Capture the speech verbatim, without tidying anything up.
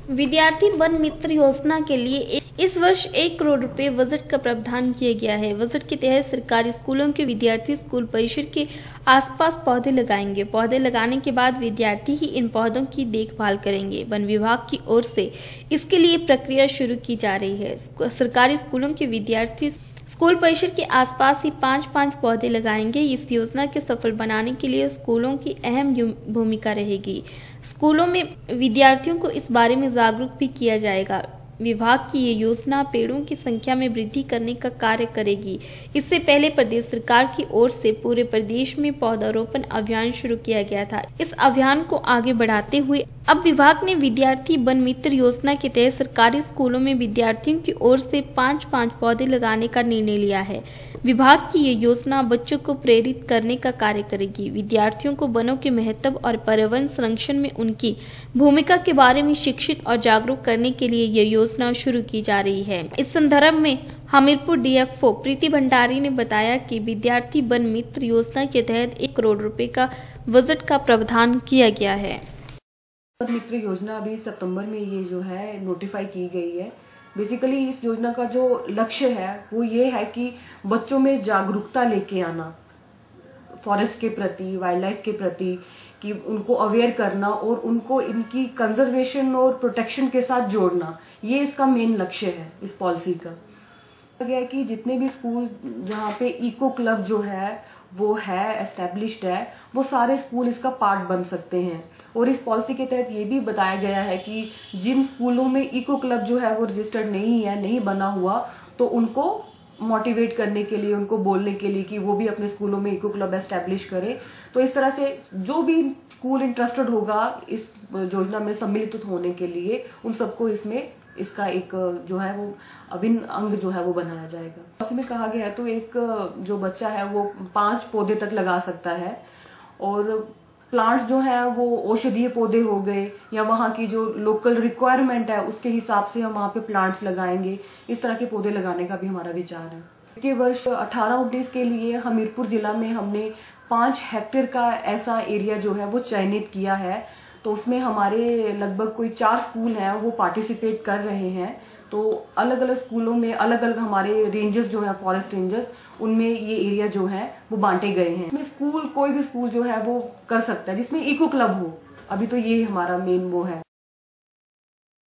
विद्यार्थी वन मित्र योजना के लिए इस वर्ष एक करोड़ रुपए बजट का प्रावधान किया गया है। बजट के तहत सरकारी स्कूलों के विद्यार्थी स्कूल परिसर के आसपास पौधे लगाएंगे। पौधे लगाने के बाद विद्यार्थी ही इन पौधों की देखभाल करेंगे। वन विभाग की ओर से इसके लिए प्रक्रिया शुरू की जा रही है। सरकारी स्कूलों के विद्यार्थी स्कूल परिसर के आसपास ही पाँच पाँच पौधे लगाएंगे। इस योजना के सफल बनाने के लिए स्कूलों की अहम भूमिका रहेगी। स्कूलों में विद्यार्थियों को इस बारे में जागरूक भी किया जाएगा। विभाग की ये योजना पेड़ों की संख्या में वृद्धि करने का कार्य करेगी। इससे पहले प्रदेश सरकार की ओर से पूरे प्रदेश में पौधारोपण अभियान शुरू किया गया था। इस अभियान को आगे बढ़ाते हुए अब विभाग ने विद्यार्थी वन मित्र योजना के तहत सरकारी स्कूलों में विद्यार्थियों की ओर से पाँच पाँच पौधे लगाने का निर्णय लिया है। विभाग की ये योजना बच्चों को प्रेरित करने का कार्य करेगी। विद्यार्थियों को वनों के महत्व और पर्यावरण संरक्षण में उनकी भूमिका के बारे में शिक्षित और जागरूक करने के लिए ये योजना शुरू की जा रही है। इस संदर्भ में हमीरपुर डीएफओ प्रीति भंडारी ने बताया कि विद्यार्थी वन मित्र योजना के तहत एक करोड़ रुपए का बजट का प्रावधान किया गया है। वन मित्र योजना अभी सितंबर में ये जो है नोटिफाई की गई है। बेसिकली इस योजना का जो लक्ष्य है वो ये है कि बच्चों में जागरूकता लेके आना फॉरेस्ट के प्रति, वाइल्ड लाइफ के प्रति, कि उनको अवेयर करना और उनको इनकी कंजर्वेशन और प्रोटेक्शन के साथ जोड़ना, ये इसका मेन लक्ष्य है इस पॉलिसी का। गया कि जितने भी स्कूल जहाँ पे इको क्लब जो है वो है एस्टेब्लिश्ड है, वो सारे स्कूल इसका पार्ट बन सकते हैं। और इस पॉलिसी के तहत ये भी बताया गया है कि जिन स्कूलों में इको क्लब जो है वो रजिस्टर्ड नहीं है, नहीं बना हुआ, तो उनको मोटिवेट करने के लिए, उनको बोलने के लिए कि वो भी अपने स्कूलों में इको क्लब एस्टेब्लिश करें। तो इस तरह से जो भी स्कूल इंटरेस्टेड होगा इस योजना में सम्मिलित होने के लिए, उन सबको इसमें इसका एक जो है वो अभिन्न अंग जो है वो बनाया जाएगा। इसमें कहा गया है तो एक जो बच्चा है वो पांच पौधे तक लगा सकता है। और प्लांट्स जो है वो औषधीय पौधे हो गए या वहाँ की जो लोकल रिक्वायरमेंट है उसके हिसाब से हम वहाँ पे प्लांट्स लगाएंगे। इस तरह के पौधे लगाने का भी हमारा विचार है। के वर्ष अठारह उन्नीस के लिए हमीरपुर जिला में हमने पांच हेक्टेयर का ऐसा एरिया जो है वो चयनित किया है। तो उसमें हमारे लगभग कोई चार स्कूल हैं वो पार्टिसिपेट कर रहे हैं। तो अलग अलग स्कूलों में अलग अलग हमारे रेंजेस जो है फॉरेस्ट रेंजेस, उनमें ये एरिया जो है वो बांटे गए हैं। इसमें स्कूल कोई भी स्कूल जो है वो कर सकता है जिसमें इको क्लब हो। अभी तो ये हमारा मेन वो है।